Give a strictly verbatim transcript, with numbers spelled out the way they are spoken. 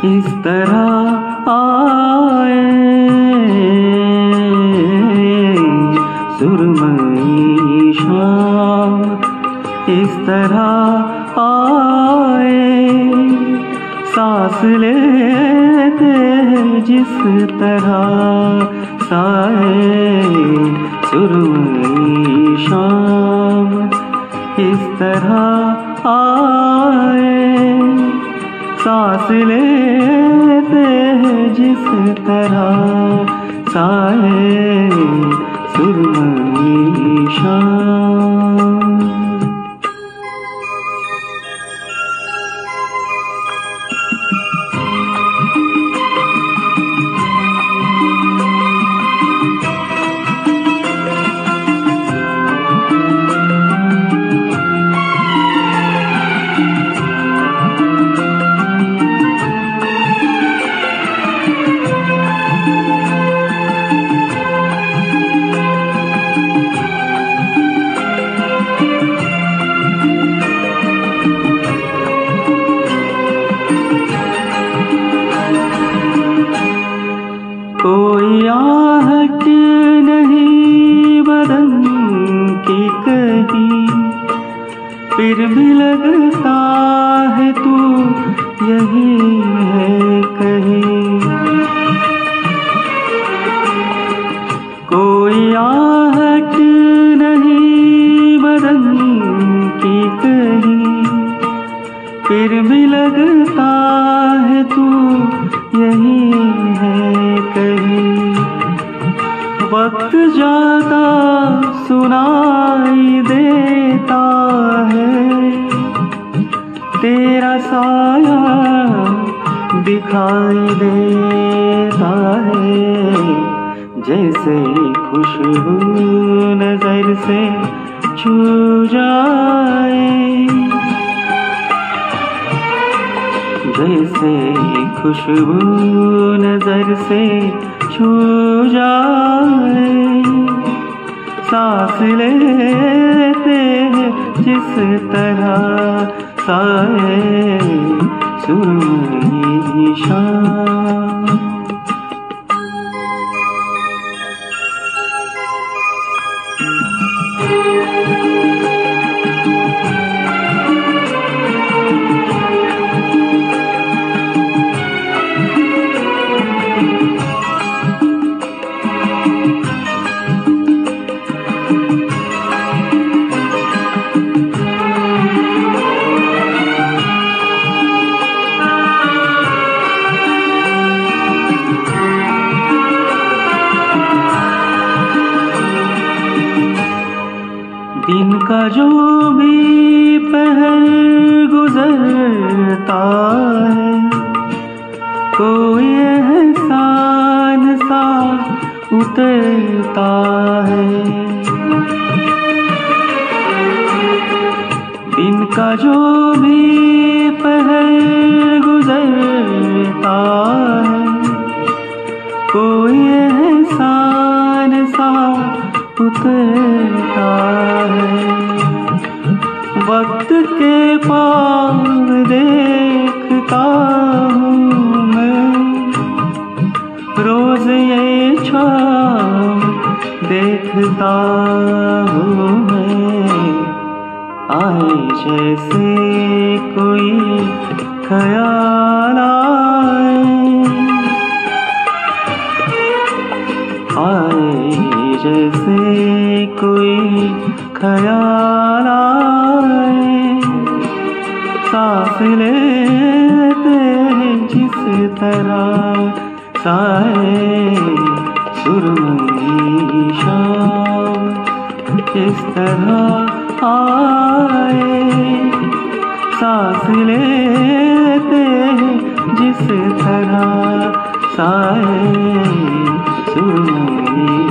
इस तरह आए सुरमई शाम, इस तरह आए सांस लेते जिस तरह साए सुरमई शाम, इस तरह आए सांस लेते जिस तरह साए सुरमई शाम। कोई आहट नहीं बदन की कहीं, फिर भी लगता है तू यही है कहीं। कोई आहट नहीं बदन की कहीं, फिर भी लगता है तू यही है कहीं। वक्त जाता सुनाई देता है, तेरा साया दिखाई देता है। जैसे खुशबू नजर से छू जाए, जैसे खुशबू नजर से छू जाए, सांस लेते जिस तरह साए सुरमई शाम। दिन का जो भी पहर गुजरता है, कोई एहसान सा उतरता है। दिन का जो भी पहर गुजरता है, कोई एहसान सा उतरता है। वक्त के पाँव देखता हूँ मैं, रोज ये छाँव देखता हूँ मैं। आए जैसे कोई ख्याल आए, आए जैसे कोई ख्याल आए, सांस लेते जिस तरह साए सुरमई शाम, इस तरह आए सांस लेते जिस तरह साए सुरमई